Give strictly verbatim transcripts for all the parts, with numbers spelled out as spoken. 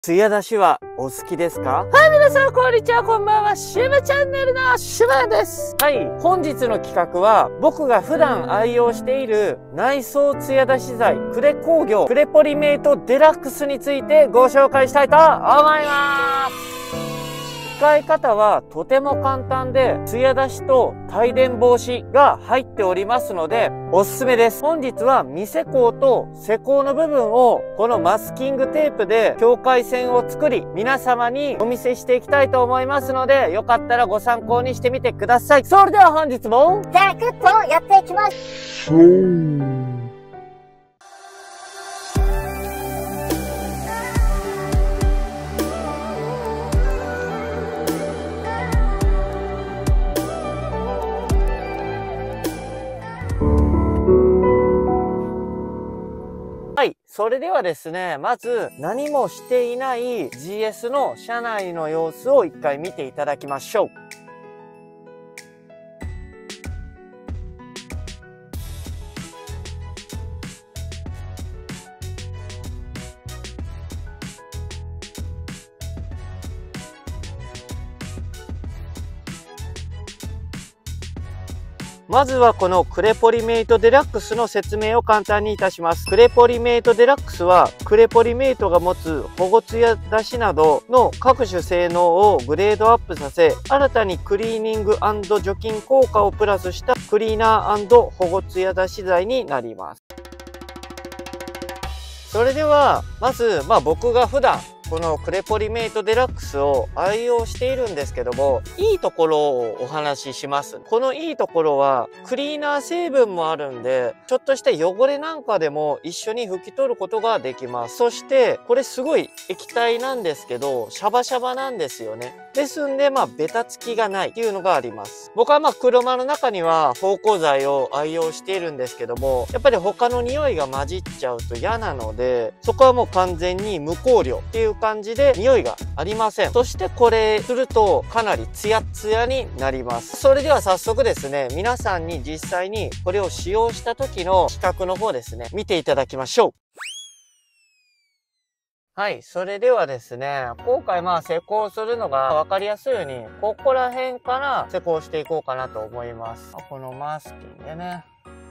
艶出しはお好きですか？はい、皆さんこんにちは、こんばんは。シュバチャンネルのシュバです。はい、本日の企画は僕が普段愛用している内装艶出し剤クレ工業クレポリメイトデラックスについてご紹介したいと思います。使い方はとても簡単で、艶出しと帯電防止が入っておりますのでおすすめです。本日は未施工と施工の部分をこのマスキングテープで境界線を作り、皆様にお見せしていきたいと思いますので、よかったらご参考にしてみてください。それでは本日もザクッとやっていきます。はい。それではですね、まず何もしていない ジーエス の車内の様子を一回見ていただきましょう。まずはこのクレポリメイトデラックスの説明を簡単にいたします。クレポリメイトデラックスはクレポリメイトが持つ保護艶出しなどの各種性能をグレードアップさせ、新たにクリーニング&除菌効果をプラスしたクリーナー&保護艶出し剤になります。それではまず、まあ、僕が普段このクレポリメイトデラックスを愛用しているんですけども、いいところをお話しします。このいいところはクリーナー成分もあるんで、ちょっとした汚れなんかでも一緒に拭き取ることができます。そしてこれすごい液体なんですけど、シャバシャバなんですよね。ですんで、まあベタつきがないっていうのがあります。僕はまあ車の中には芳香剤を愛用しているんですけども、やっぱり他の匂いが混じっちゃうと嫌なので、そこはもう完全に無香料っていう感じで匂いがありません。そしてこれするとかなりツヤツヤになります。それでは早速ですね、皆さんに実際にこれを使用した時の比較の方ですね、見ていただきましょう。はい。それではですね、今回まあ施工するのが分かりやすいように、ここら辺から施工していこうかなと思います。このマスキンでね。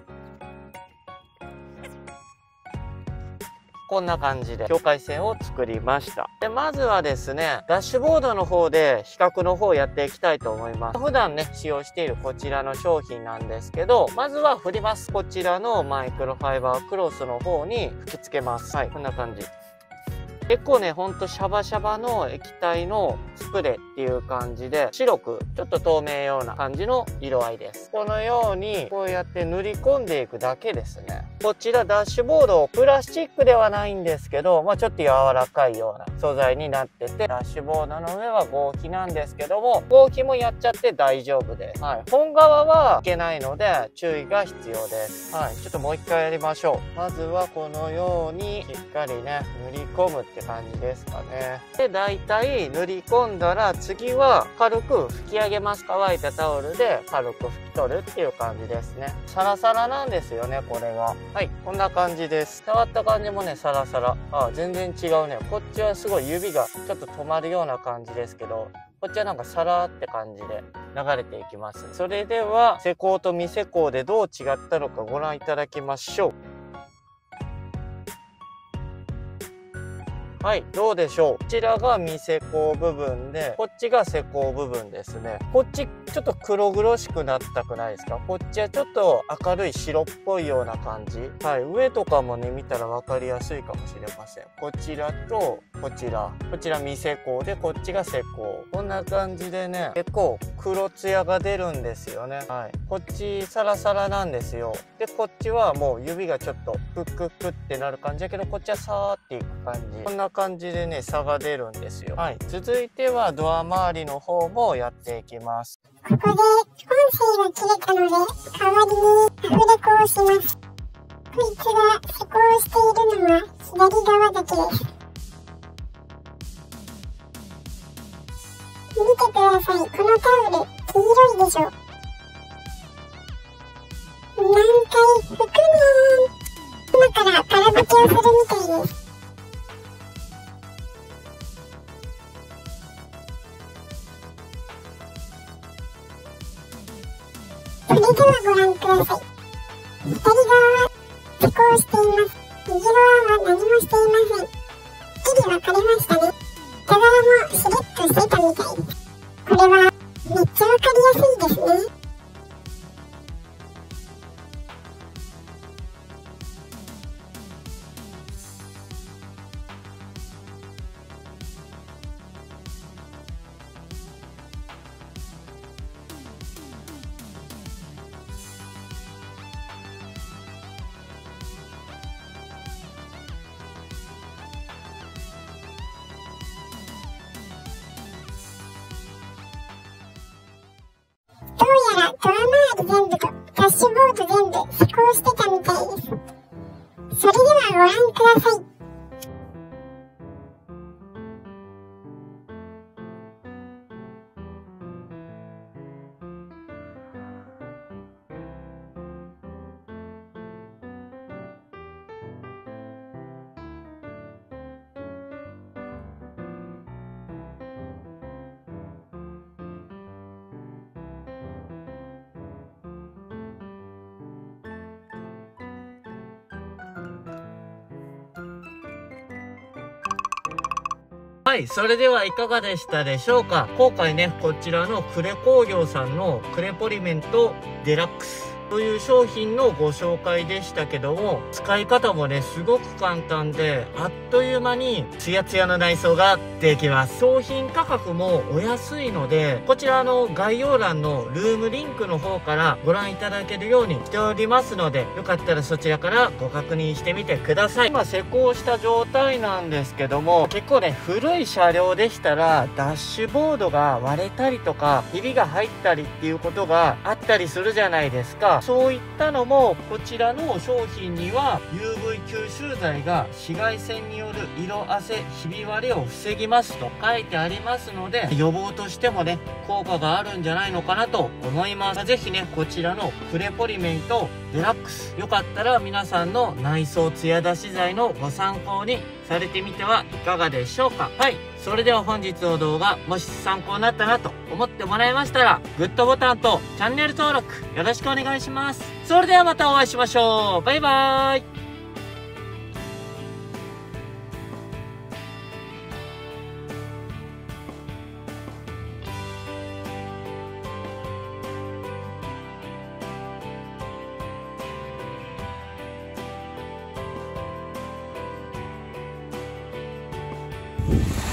こんな感じで境界線を作りました。で、まずはですね、ダッシュボードの方で比較の方をやっていきたいと思います。普段ね、使用しているこちらの商品なんですけど、まずは振ります。こちらのマイクロファイバークロスの方に吹き付けます。はい、こんな感じ。結構ね、ほんとシャバシャバの液体のスプレーっていう感じで、白くちょっと透明ような感じの色合いです。このようにこうやって塗り込んでいくだけですね。こちらダッシュボード、プラスチックではないんですけど、まあちょっと柔らかいような素材になってて、ダッシュボードの上は合皮なんですけども、合皮もやっちゃって大丈夫です。はい。本側はいけないので注意が必要です。はい。ちょっともう一回やりましょう。まずはこのようにしっかりね、塗り込むって感じですかね。で、だいたい塗り込んだら次は軽く拭き上げます。乾いたタオルで軽く拭き取るっていう感じですね。サラサラなんですよね、これが。はい、こんな感じです。触った感じもね、サラサラ。あ、全然違うね。こっちはすごい指がちょっと止まるような感じですけど、こっちはなんかサラーって感じで流れていきます。それでは、施工と未施工でどう違ったのかご覧いただきましょう。はい、どうでしょう。こちらが未施工部分で、こっちが施工部分ですね。こっちちょっと黒々しくなったくないですか？こっちはちょっと明るい白っぽいような感じ。はい、上とかもね、見たら分かりやすいかもしれません。こちらと、こちら。こちら未施工で、こっちが施工。こんな感じでね、結構黒ツヤが出るんですよね。はい。こっちサラサラなんですよ。で、こっちはもう指がちょっとクックックってなる感じだけど、こっちはサーっていく感じ。こんな感じでね、差が出るんですよ。はい。続いてはドア周りの方もやっていきます。 ここで本線が切れたので、代わりにアフレコをします。こいつが施工しているのは左側だけです。見てください。このタオル、黄色いでしょ。何回拭くねー。今から空拭きをするみたいです。 それではご覧ください。左側は施工しています。右側は何もしていません。きり分かれましたね。下側もしれっとしてたみたいです。これはめっちゃ分かりやすいですね。どうやらドア周り全部とダッシュボード全部施工してたみたいです。それではご覧ください。 はい、それではいかがでしたでしょうか。今回ね、こちらのクレ工業さんのクレポリメントデラックスという商品のご紹介でしたけども、使い方もね、すごく簡単で、あっという間にツヤツヤの内装ができます。商品価格もお安いので、こちらの概要欄のルームリンクの方からご覧いただけるようにしておりますので、よかったらそちらからご確認してみてください。今施工した状態なんですけども、結構ね、古い車両でしたら、ダッシュボードが割れたりとか、ひびが入ったりっていうことがあったりするじゃないですか。そういったのも、こちらの商品には ユーブイ 吸収剤が紫外線による色あせ、ひび割れを防ぎますと書いてありますので、予防としてもね、効果があるんじゃないのかなと思います。ぜひね、こちらのクレポリメントデラックス、よかったら皆さんの内装ツヤ出し剤のご参考にされてみてはいかがでしょうか。はい。それでは本日の動画、もし参考になったなと思ってもらえましたら、グッドボタンとチャンネル登録よろしくお願いします。それではまたお会いしましょう。バイバーイ。 you